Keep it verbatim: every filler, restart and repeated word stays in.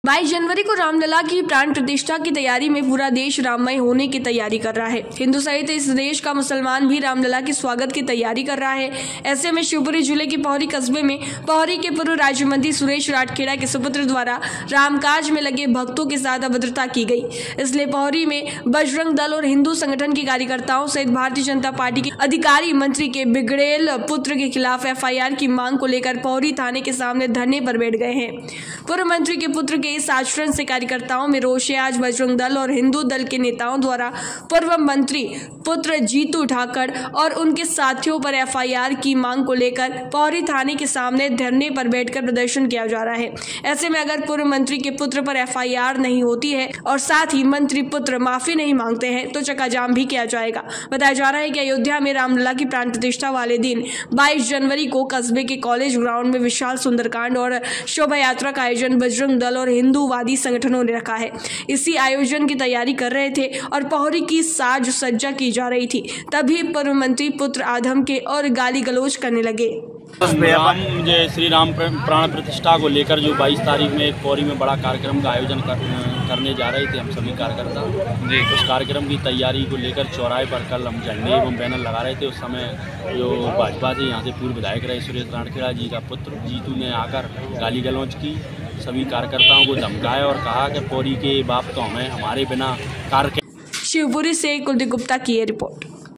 बाईस जनवरी को रामलला की प्राण प्रतिष्ठा की तैयारी में पूरा देश राममय होने की तैयारी कर रहा है। हिंदू सहित इस देश का मुसलमान भी रामलला के स्वागत की तैयारी कर रहा है। ऐसे में शिवपुरी जिले के पौरी कस्बे में पौरी के पूर्व राज्य मंत्री सुरेश राठखेड़ा के सुपुत्र द्वारा रामकाज में लगे भक्तों के साथ अभद्रता की गई। इसलिए पौरी में बजरंग दल और हिंदू संगठन के कार्यकर्ताओं सहित भारतीय जनता पार्टी के अधिकारी मंत्री के बिगड़ेल पुत्र के खिलाफ एफ आई आर की मांग को लेकर पौरी थाने के सामने धरने पर बैठ गए हैं। पूर्व मंत्री के पुत्र के इस आचरण से कार्यकर्ताओं में रोष है। आज बजरंग दल और हिंदू दल के नेताओं द्वारा पूर्व मंत्री पुत्र जीतू ठाकर और उनके साथियों पर एफ आई आर की मांग को लेकर पौरी थाने के सामने धरने पर बैठकर प्रदर्शन किया जा रहा है। ऐसे में अगर पूर्व मंत्री के पुत्र पर एफ आई आर नहीं होती है और साथ ही मंत्री पुत्र माफी नहीं मांगते हैं तो चक्काजाम भी किया जाएगा। बताया जा रहा है कि अयोध्या में रामलला की प्राण प्रतिष्ठा वाले दिन बाईस जनवरी को कस्बे के कॉलेज ग्राउंड में विशाल सुंदरकांड और शोभा यात्रा का आयोजन बजरंग दल और हिंदूवादी संगठनों ने रखा है। इसी आयोजन की तैयारी कर रहे थे और पौरी की साज सज्जा की जा रही थी, तभी पूर्व मंत्री पुत्र आधम के और गाली गलौज करने लगे। राम जय श्री राम प्राण प्रतिष्ठा को लेकर जो बाईस तारीख में एक पौरी में बड़ा कार्यक्रम का आयोजन कर, करने जा रहे थे हम सभी कार्यकर्ता जी। उस कार्यक्रम की तैयारी को लेकर चौराहे पर कल हम झंडे एवं बैनर लगा रहे थे। उस समय जो भाजपा से यहाँ से पूर्व विधायक रहे सुरेश राठखेड़ा जी का पुत्र जीतू ने आकर गाली गलौज की, सभी कार्यकर्ताओं को धमकाया और कहा कि पौरी के बाप तो हमें हमारे बिना कार्य। शिवपुरी से कुलदीप गुप्ता की ये रिपोर्ट।